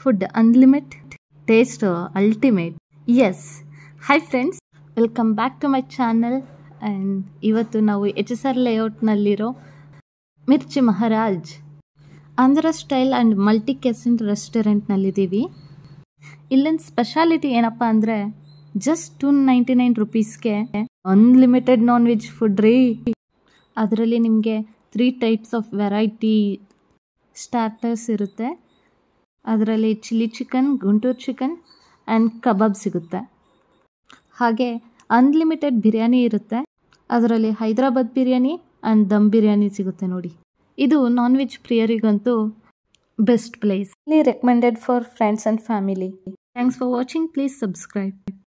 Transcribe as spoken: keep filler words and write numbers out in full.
Food unlimited, taste ultimate. Yes. Hi friends, welcome back to my channel. And ಇವತ್ತು ನಾವು H S R ಲೇಔಟ್ನಲ್ಲಿರೋ Mirchi Maharaj Andhra style and multi cuisine ರೆಸ್ಟೋರೆಂಟ್ನಲ್ಲಿದ್ದೀವಿ. ಇಲ್ಲಿನ speciality ಏನಪ್ಪ ಅಂದರೆ ಜಸ್ಟ್ ಟೂ ನೈಂಟಿ ನೈನ್ ರುಪೀಸ್ಗೆ unlimited non veg food ರೀ. ಅದರಲ್ಲಿ ನಿಮಗೆ three types of variety starters ಇರುತ್ತೆ. ಅದರಲ್ಲಿ chilli chicken, Guntur chicken and kebab ಸಿಗುತ್ತೆ. ಹಾಗೆ ಅನ್ಲಿಮಿಟೆಡ್ ಬಿರಿಯಾನಿ ಇರುತ್ತೆ. ಅದರಲ್ಲಿ ಹೈದರಾಬಾದ್ ಬಿರಿಯಾನಿ ಆ್ಯಂಡ್ ದಮ್ ಬಿರಿಯಾನಿ ಸಿಗುತ್ತೆ ನೋಡಿ. ಇದು ನಾನ್ ವೆಜ್ ಪ್ರಿಯರಿಗಂತೂ best place. Recommended for friends and family. Thanks for watching. Please subscribe.